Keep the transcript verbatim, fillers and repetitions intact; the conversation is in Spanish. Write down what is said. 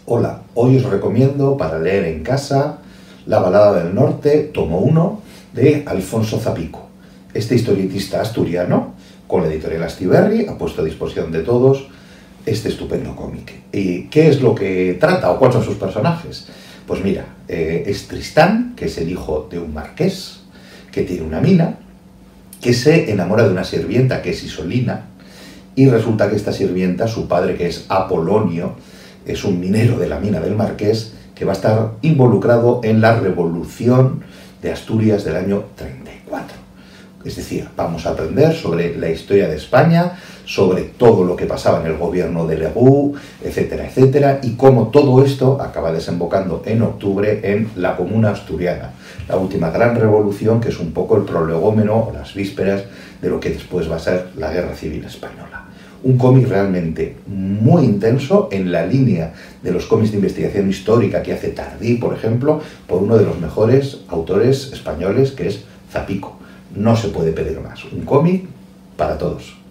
Hola, hoy os recomiendo para leer en casa La balada del norte, tomo uno, de Alfonso Zapico. Este historietista asturiano, con la editorial Astiberri, ha puesto a disposición de todos este estupendo cómic. ¿Y qué es lo que trata o cuáles son sus personajes? Pues mira, eh, es Tristán, que es el hijo de un marqués, que tiene una mina, que se enamora de una sirvienta que es Isolina, y resulta que esta sirvienta, su padre, que es Apolonio, es un minero de la mina del marqués, que va a estar involucrado en la revolución de Asturias del año treinta y cuatro. Es decir, vamos a aprender sobre la historia de España, sobre todo lo que pasaba en el gobierno de Leroux, etcétera, etcétera, y cómo todo esto acaba desembocando en octubre en la Comuna Asturiana, la última gran revolución, que es un poco el prolegómeno o las vísperas de lo que después va a ser la Guerra Civil Española. Un cómic realmente muy intenso, en la línea de los cómics de investigación histórica que hace Tardí, por ejemplo, por uno de los mejores autores españoles, que es Zapico. No se puede pedir más. Un cómic para todos.